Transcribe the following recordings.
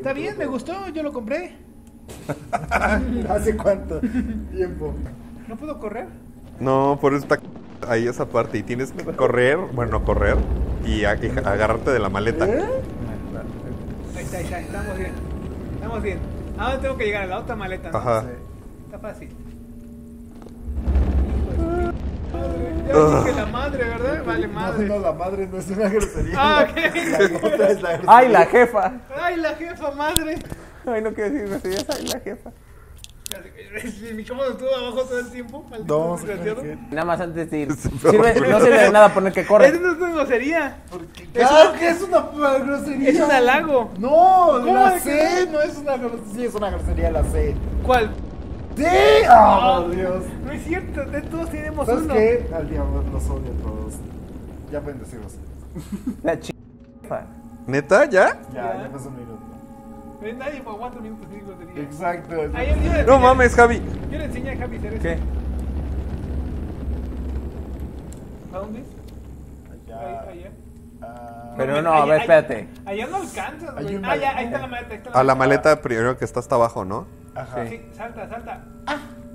Está bien, me gustó, yo lo compré. ¿Hace cuánto tiempo? ¿No puedo correr? No, por eso está ahí esa parte. Y tienes que correr, bueno, correr y agarrarte de la maleta. Ahí está, estamos bien. Estamos bien. ¿A dónde tengo que llegar? A la otra maleta, ¿no? Ajá. Sí. Está fácil. Ya dije la madre, ¿verdad? Vale, madre. No, la madre no es una grosería. Ah, La ¿qué? otra es la grosería. ¡Ay, la jefa! Ay, la jefa madre. Ay, no quiero decir groserías. ¡Ay, la jefa! Mi micrófono estuvo abajo todo el tiempo. Maldito No, desgraciado. Nada más antes de ir. Sí, No sirve de nada poner que corre. Eso no es una grosería. Claro que es una grosería. Es un halago. No, ¿Cómo la de C no es una grosería. Sí, es una grosería la C. ¿Cuál? ¡Sí! ¡Oh, por Dios! No es cierto, de todos tenemos ¿Sabes uno. qué? Al diablo los odio a todos. Ya pueden decirlos. La jefa. ¿Neta? ¿Ya? Ya pasó un minuto. Nadie por 4 minutos sin grosería. Exacto. Ah, yo le No enseñé- mames, Javi. Yo le enseñé a Javi a hacer eso. ¿Qué? ¿A dónde es? Allá. Allá. Ah, Pero no, a ver, espérate. Allá no alcanzas, Hay güey. un Ah, ya, ahí balcón. está la maleta. Ahí está A la maleta primero que está hasta abajo, ¿no? Ajá. Sí, salta, salta. Ah,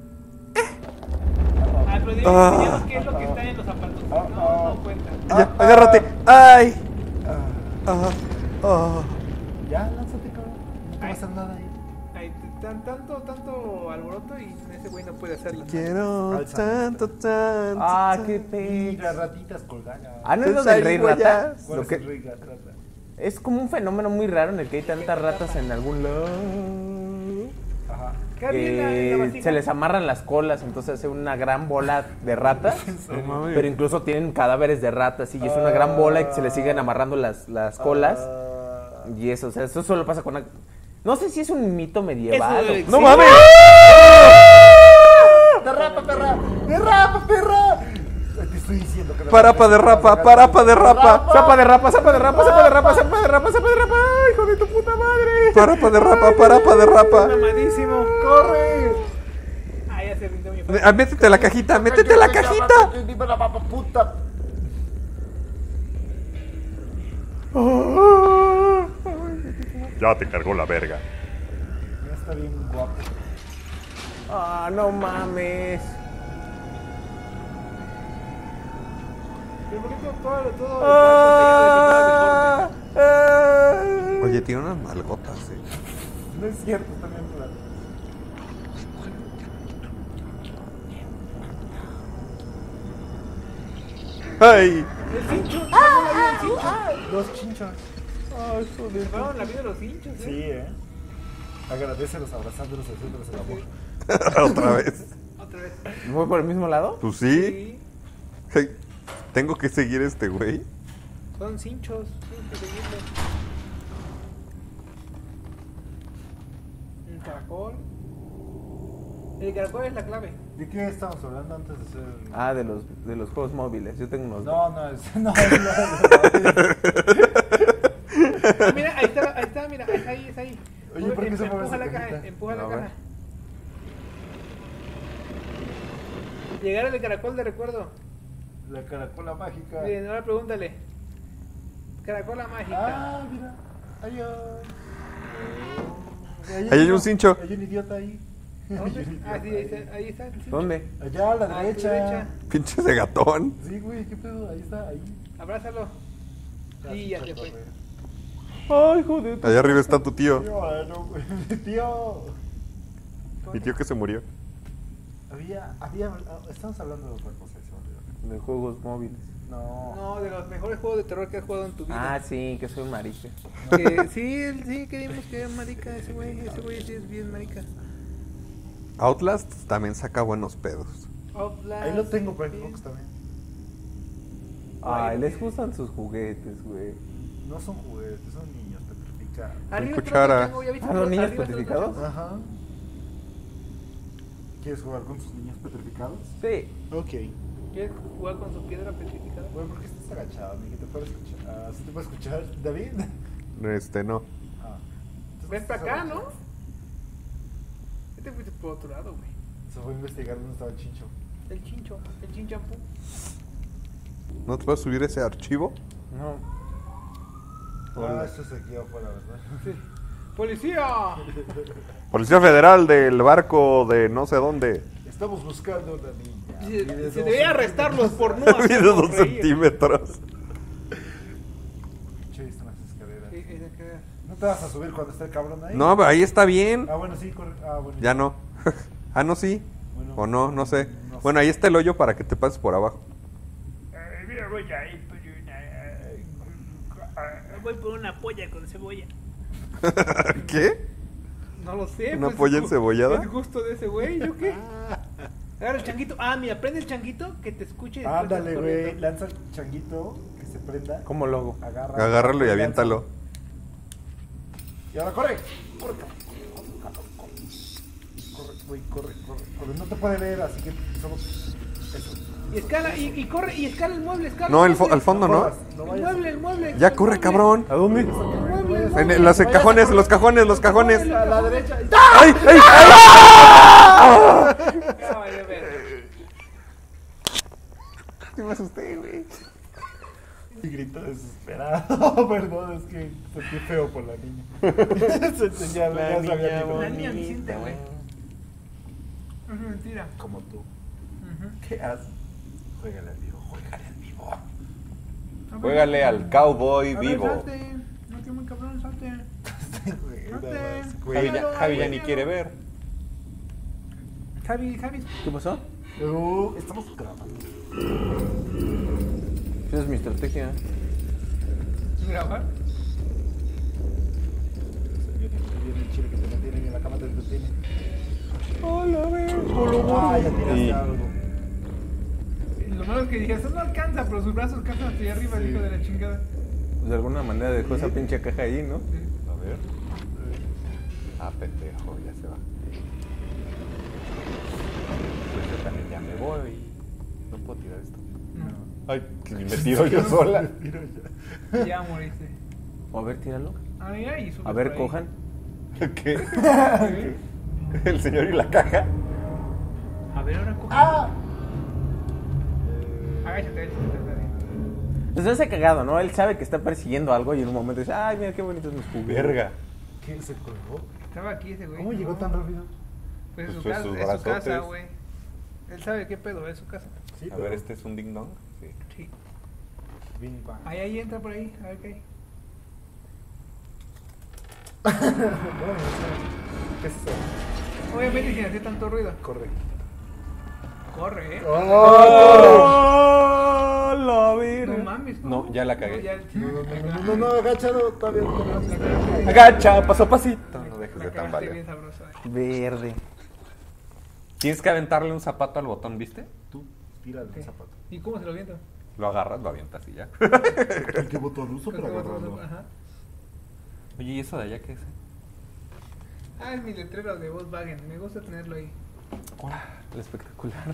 pero dime, Ah. enseñanos qué es lo que está en los zapatos. No cuenta. Ya, agárrate. ¡Ay! Ah, Ah. ya, lánzate, cabrón. No te va a Ay. hacer nada ahí. Hay tanto alboroto y ese güey no puede hacerlo. Quiero Alza. tanto, tanto. Ah, qué Y pe. las ratitas colgadas. Ah, ¿no es lo Pues del ahí, rey güey, rata? ¿Cuál Lo es que... el rey rata? Es como un fenómeno muy raro en el que hay tantas ratas en algún lado. Ajá. ¿Qué había en la Que vasija? se les amarran las colas, entonces hace una gran bola de ratas. No mames. Pero incluso tienen cadáveres de ratas y es una gran bola y se les siguen amarrando las colas. Y eso, o sea, eso solo pasa con... No sé si es un mito medieval. Eso, o- ¡No sí. mames! ¡Derrapa, perra! ¡Derrapa, perra! Te estoy diciendo que... Parapa de rapa, parapa de rapa. ¡Zapa de rapa, zapa de rapa, zapa de rapa, zapa de rapa, zapa de rapa! ¡Hijo de tu puta madre! Parapa de rapa, parapa de rapa. Mamadísimo. ¡Corre! Ah, ya se rindió mi Ah, métete la cajita, métete la cajita. ¡Dime la papa puta! Ya te cargó la verga. Ya está bien guapo. ¡Ah, no mames! Pero por ejemplo, todo Ah, ah. Oye, tiene unas malgotas, No es cierto, está bien claro. ¡Ay! el cincho. Dos chinchos. Ay, joder. Se fueron la vida de los hinchos, ¿eh? Sí, agradecelos, abrazándolos, haciéndoles el amor. Otra vez. Otra vez. ¿Voy por el mismo lado? Pues sí. Sí. Hey, tengo que seguir a este güey. Son cinchos. Tienes que seguirlo. Un caracol. El caracol es la clave. ¿De qué estamos hablando antes de ser...? Ah, de los juegos móviles. Yo tengo unos... No, es... No, Ah, mira, ahí está, mira, es ahí. Oye, ¿por qué se mueve empuja esa la caja, cajita? empuja la A ver. caja. Llegar al caracol de recuerdo. La caracola mágica. Miren, ahora pregúntale. Caracola mágica. Ah, mira. Adiós. Ahí hay un cincho. Hay un idiota ahí. ¿Dónde? Hay un Ah, sí, idiota ahí está el cincho. ¿Dónde? Allá a la A tu derecha. derecha. Pinche de gatón. Sí, güey, ¿qué pedo? Ahí está, ahí. Abrázalo. Y ya se fue. Ay, joder. Allá arriba está tu tío. Tío, no, güey. Tío. Mi tío que se murió. Estamos hablando de otra cosa, se me olvidó. De juegos móviles. No. No, de los mejores juegos de terror que has jugado en tu vida. Ah, sí, que soy un marica. Que, sí, queríamos que era marica ese güey sí es bien marica. Outlast también saca buenos pedos. Outlast, Ahí lo tengo para sí. Xbox también. Ay, les gustan sus juguetes, güey. No son juguetes, son niños petrificados. Arriba cuchara. otro tengo, ¿ya viste ¿Ah, los otro? niños Arriba otro petrificados? tengo. Ajá. ¿Quieres jugar con tus niños petrificados? Sí. Ok. ¿Quieres jugar con su piedra petrificada? Bueno, ¿por qué estás agachado, ni que te puedo escuchar? Ah, ¿sí te puedo escuchar, David? No. Ah. Entonces, Ven para estás acá, ¿no? agachado. Este fuiste por otro lado, güey. Se fue a investigar dónde estaba el chincho. El chinchampú. ¿No te vas a subir ese archivo? No. Ah, eso es aquí afuera, ¿verdad? Sí. ¡Policía! Policía Federal del barco de no sé dónde. Estamos buscando a una niña. Se debería arrestarlos por no Mide hacernos 2 reír. centímetros. Che, están las escaleras. Sí, esa que- ¿No te vas a subir cuando esté el cabrón ahí? No, ahí está bien. Ah, bueno, sí, corre. Ah, bueno. Ya no. Ah, no, sí. Bueno, O no, no sé. no sé. Bueno, ahí está el hoyo para que te pases por abajo. Mira, voy ahí por voy por una polla con cebolla. ¿Qué? No lo sé. ¿Una pues, polla es encebollada? Es gusto de ese güey, ¿yo qué? Agarra el changuito. Ah, mira, prende el changuito que te escuche. y después Ándale, estás güey. corriendo. Lanza el changuito que se prenda. Como logo. Agárralo y lanza. aviéntalo. Y ahora corre. Corre, cabrón. Corre, güey, corre. No te puede ver, así que solo. Eso. Y escala, y corre, y escala el mueble, escala No, el al mueble. fondo, ¿no? corras, no El vayas. mueble, el mueble. Ya el corre, mueble. cabrón. ¿A dónde? El mueble, el En mueble. los cajones, los cajones, los cajones. A la derecha. ¡Ay, ay, ay! Ya valió verga. Sí me asusté, güey. Y grita desesperado. Perdón, es que sentí feo por la niña. Ya sabía que no. La niña Vicente, güey. Es mentira. Como tú. Ujú. ¿Qué haces? Juégale al vivo, juégale al vivo. A ver, Juégale al cowboy a ver, vivo. salte. No, que muy cabrón, salte. Javi ya, Javi ya ni quiere ver. Javi. ¿Qué pasó? Estamos grabando. Esa es mi estrategia. Grabar. Viene el chile que te mantienen en la cama, te detiene. Hola, ve. Ah, ya tiraste Y- algo. Lo malo es que dije, eso no alcanza, pero sus brazos alcanzan hasta allá arriba, el hijo de la chingada. Pues de alguna manera dejó esa pinche caja ahí, ¿no? A ver. Ah, pendejo, ya se va. Pues yo también ya me voy. No puedo tirar esto. Ay, que ni me tiro yo sola. Tiro ya. Ya moriste. O a ver, tíralo. Ay, ay, sube A ver, por ahí. cojan. ¿Qué? ¿Sí? ¿El señor y la caja? A ver, ahora coge. ¡Ah! Agáchate. Pues hace cagado, ¿no? Él sabe que está persiguiendo algo y en un momento dice, ay, mira qué bonitos mis juguetes. Verga. ¿Qué se colgó? Estaba aquí ese güey. ¿Cómo llegó No. tan rápido? Pues Pues su fue casa, sus es su casa, brazotes. güey. Él sabe qué pedo, es su casa. Sí, A ver, ¿este es un ding dong? Sí. Sí. Bing bang. Ahí entra por ahí, a ver qué hay. ¿Qué es eso? Obviamente sin hacer tanto ruido. Corre. Corre, ¡Oh! la No mames. No, ya la cagué. No, agáchalo, todavía no. Agacha, paso a pasito. No dejes de La cagaste tambalear. bien sabrosa. Verde. Tienes que aventarle un zapato al botón, ¿viste? Tú, tírale Ok. un zapato. ¿Y cómo se lo viento? Lo agarras, lo avientas y ya. El que botón uso Creo para que otro- agarrarlo. Ajá. Oye, ¿y eso de allá qué es? Ah, es mi letrero de Volkswagen. Me gusta tenerlo ahí. El espectacular.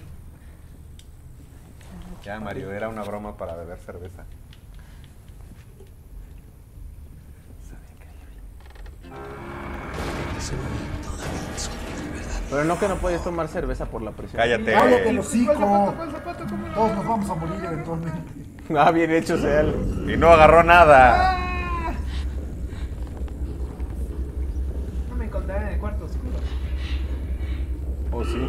Ya, Mario, era una broma para beber cerveza. Pero no que no puedes tomar cerveza por la presión. Cállate. Cállate, ¿Y los cuál hocico. zapato? ¿Cuál zapato? ¿Cómo lo Todos nos vamos a morir eventualmente. Ah, bien hecho sea él. Y no agarró nada. ¡Ah! No me encontraré en el cuarto oscuro. ¿O sí?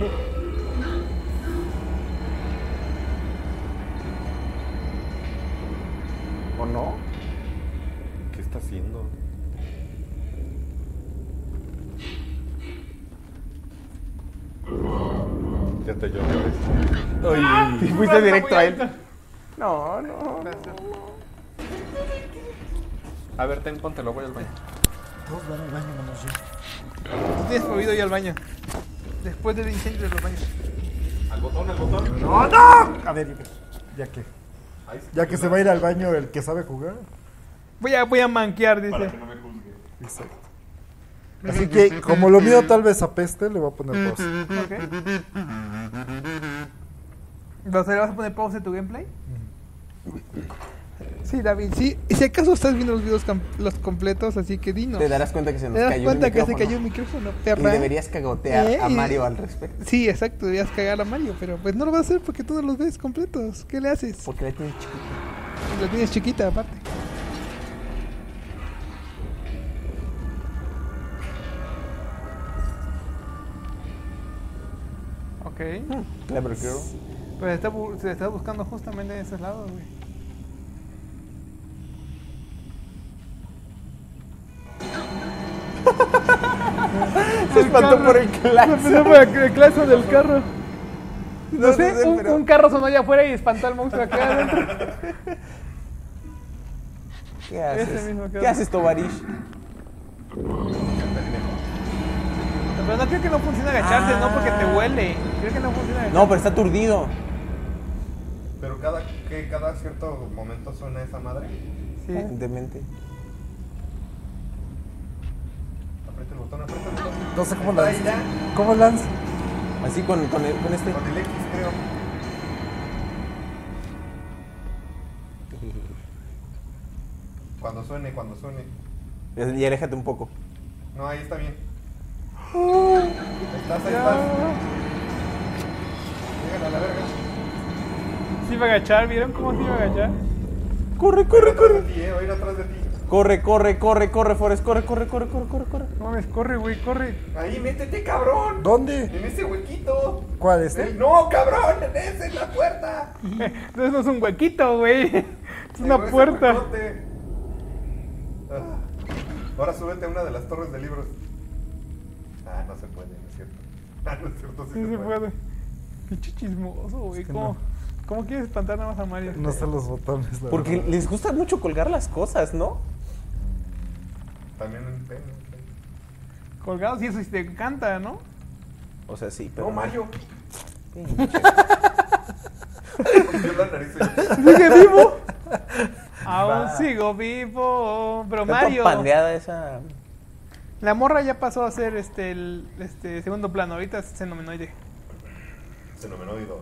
¿O no? ¿Qué está haciendo? Ya te lloré. ¿Y fuiste directo a él? No. A ver, ten, póntelo, voy al baño. Todos van al baño, menos yo. Tú tienes prohibido ir al baño. Después del incendio de los baños. Al botón, al botón. ¡No, no! A ver, ya que se va a ir al baño el que sabe jugar. Voy a manquear, dice. Para que no me juzgue. Exacto. Así que, como lo mío tal vez apeste, le voy a poner pausa. Ok. ¿Vas a poner pausa en tu gameplay? Sí, David, sí. Y si acaso estás viendo los videos los completos, así que dinos. Te darás cuenta que se nos ¿Te das cayó cuenta el que se micrófono. cayó el micrófono, Y perra? deberías cagotear a Y- Mario al respecto. Sí, exacto, deberías cagar a Mario, pero pues no lo vas a hacer porque tú no los ves completos. ¿Qué le haces? Porque la tienes chiquita. La tienes chiquita, aparte. Ok. Clever girl. Pues se está buscando justamente en esos lados, güey. Se espantó por el claxon. Se por el claxon del carro. No sé, pero- un carro sonó allá afuera y espantó al monstruo acá adentro. ¿Qué haces? Ese mismo carro. ¿Qué haces, Tovarish? Pero no creo que no funcione agacharse, no porque te huele. Creo que no funciona agacharse. No, pero está aturdido. Pero cada cierto momento suena esa madre. Sí. Evidentemente. Aprieta el botón, aprieta el botón. No sé cómo Está ahí lanza. ya. ¿Cómo lanza? Así con este. Con el X, creo. Cuando suene. Y aléjate un poco. No, ahí está bien. Ahí estás. Llegale a la verga. Sí iba a agachar, ¿vieron cómo se iba a agachar? Corre, Va a ir atrás de ti, va a ir atrás de ti. Corre, Forrest, corre. No mames, corre, güey, corre. Ahí, métete, cabrón. ¿Dónde? En ese huequito. ¿Cuál, este? No, cabrón, en ese, en la puerta. Entonces no es un huequito, güey. Es una Ese puerta. huecote. Ah. Ahora súbete a una de las torres de libros. Ah, no se puede, no es cierto. Ah, no es cierto, sí Sí se puede. Pinche chismoso, güey. que ¿Cómo quieres espantar nada más a Mario? No sé los botones. la Porque verdad. les gusta mucho colgar las cosas, ¿no? También en pena. Colgados y eso sí te encanta, ¿no? O sea, sí, pero. No, Mario. Pinche. Yo la nariz. ¿Sigue vivo? Aún sigo vivo. Pero Está Mario, toda pandeada esa. la morra ya pasó a ser el segundo plano. Ahorita es xenomenoide. Fenomenoide.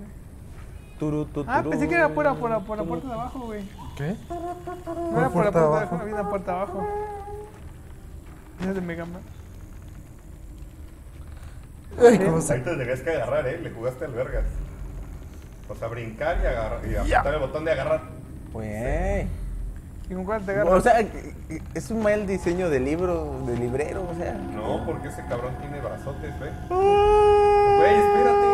Ah, pensé que era por la puerta de abajo, güey. ¿Qué? No era por la puerta puerta de abajo? abajo, había una puerta abajo. Esa es de Mega Man. Ay, ¿cómo se... Ahí te tenías que agarrar, le jugaste al vergas. O sea, brincar y agarrar. Y apretar el botón de agarrar. Güey. ¿Y con cuál te agarras? O sea, es un mal diseño de libro, de librero, o sea. No, porque ese cabrón tiene brazotes, ve. Güey, espérate.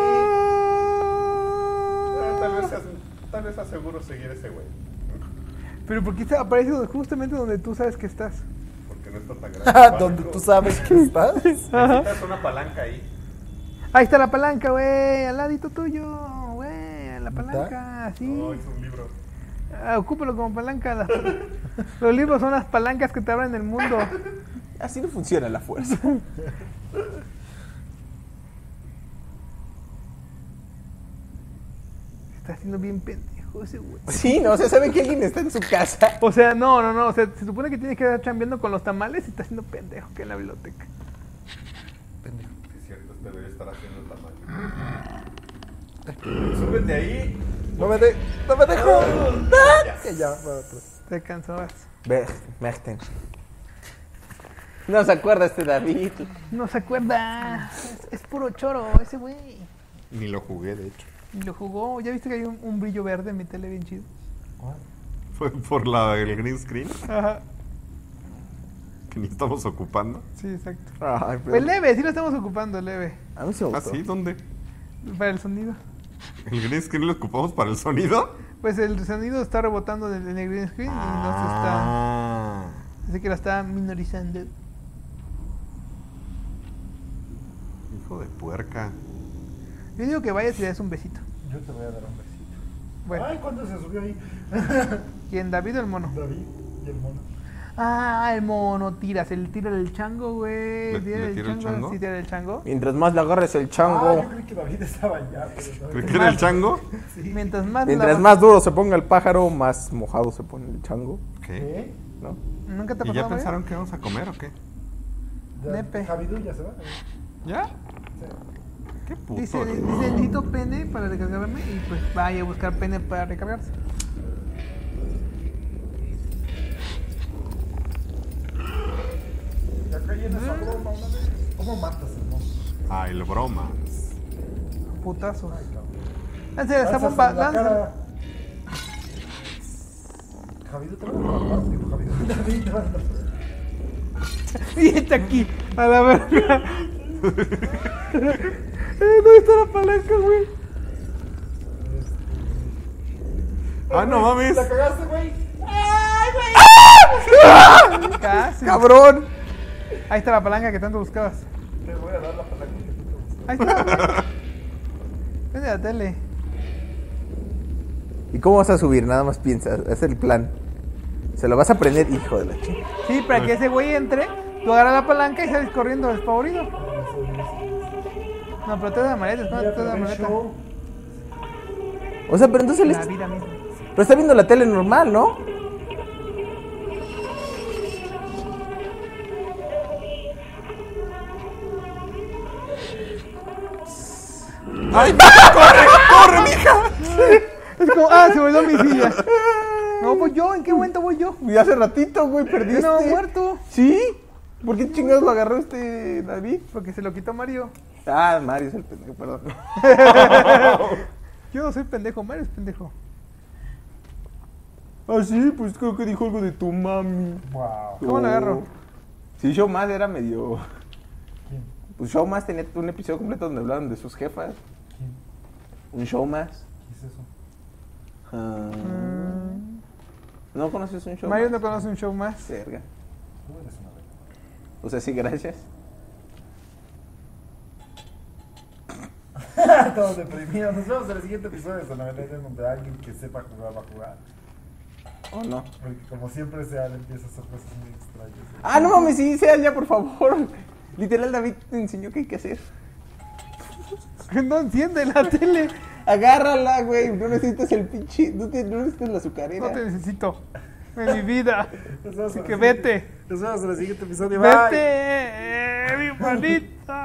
Tal vez aseguro seguir ese güey. Pero ¿por qué aparece justamente donde tú sabes que estás? Porque no está tan grande. Donde tú sabes que estás. Necesitas una palanca ahí. Ahí está la palanca, güey, al ladito tuyo, güey, la palanca, sí. No, es un libro. Ocúpalo como palanca. Los libros son las palancas que te abren el mundo. Así no funciona la fuerza. Está haciendo bien pendejo ese güey. Sí, no, o sea, sabe que alguien está en su casa. O sea, no, o sea, se supone que tienes que estar chambeando con los tamales y está haciendo pendejo que en la biblioteca. Es cierto, debería estar haciendo tamal. Súbete ahí. No me dejo. Que ya, va atrás. Te cansabas. Merten. No se acuerda este David. No se acuerda. Es puro choro ese güey. Ni lo jugué, de hecho. Y lo jugó. ¿Ya viste que hay un brillo verde en mi tele bien chido? Fue por el green screen Ajá. que ni estamos ocupando. Sí, exacto. Ay, pero... Pues leve, sí lo estamos ocupando, leve. A mí se me ¿Ah, gustó. sí? ¿Dónde? Para el sonido. ¿El green screen lo ocupamos para el sonido? Pues el sonido está rebotando en el green screen y no se Ah. está. Así que lo está minorizando. Hijo de puerca. Yo digo que vayas y le des un besito. Yo te voy a dar un besito. Bueno, Ay, ¿cuándo se subió ahí? ¿quién? ¿David o el mono? David y el mono. Ah, el mono, tira el chango, güey. ¿Le Tira tira el chango? Sí, tira el chango. Mientras más le agarres el Ah, chango, yo creí que David estaba allá. Pero ¿Crees que era el chango? Mientras más. mientras más duro se ponga el pájaro, más mojado se pone el chango, ¿Qué? ¿Qué? ¿no? ¿Nunca te ha ¿Y pasado, ya Mario? pensaron que vamos a comer o qué? Nepe. Javidú ya se va. ¿Ya? Sí. Qué puto. Dice, necesito pene para recargarme y pues vaya a buscar pene para recargarse. Ya caí en esa broma una vez. ¿Cómo matas el monstruo? Ay, lo bromas. Putazo. Ay, cabrón. Lánzale esa Lánzasela bomba, en la lánzala. cara. Javidú te va a matar. Digo, Javidú. David te va a matar. Y está aquí, a la verga. ¿Dónde está la palanca, güey? Ah, no mames. La cagaste, güey. Casi. ¡Cabrón! Ahí está la palanca que tanto buscabas. Te voy a dar la palanca que tú te buscas. Ahí está, güey. Prende la tele. ¿Y cómo vas a subir? Nada más piensa, ese es el plan. Se lo vas a prender, hijo de la chica. Sí, para que ese güey entre, tú agarras la palanca y sales corriendo despavorido. No, pero te da la maleta, Ya, te da pero la el maleta. show. O sea, pero entonces La vida misma. pero está viendo la tele normal, ¿no? ¡Ay! ¡Corre! ¡Corre, mija! Es como, se volvió mi silla. No, voy yo, ¿en qué momento voy yo? Y hace ratito, güey, perdiste. Yo no he muerto. ¿Sí? ¿Por qué chingados lo agarró David? Porque se lo quitó Mario. Ah, Mario es el pendejo, perdón. Yo no soy pendejo, Mario es pendejo. Ah, sí, pues creo que dijo algo de tu mami. Wow. ¿Cómo lo agarro? Sí, Showmas era medio... ¿Quién? Pues Showmas tenía un episodio completo donde hablaban de sus jefas. ¿Quién? Un Showmas. ¿Qué es eso? Ah, ¿no conoces un Showmas? Mario no conoce un show más. Verga. Tú eres una verga. O sea, sí, gracias. Todos deprimidos. Nos vemos en el siguiente episodio de Sonoveleta, donde alguien que sepa jugar va a jugar. ¿O no? Porque como siempre Seal empieza a hacer cosas muy extrañas. Ah, no mames, sí, sea ya, por favor. Literal, David te enseñó qué hay que hacer. No enciende la tele. Agárrala, güey. No necesitas el pinche. No necesitas la azucarera. No te necesito en mi vida. Nos vemos Así en que el siguiente- vete. Nos vemos en el siguiente episodio. Bye. Vete, mi manita.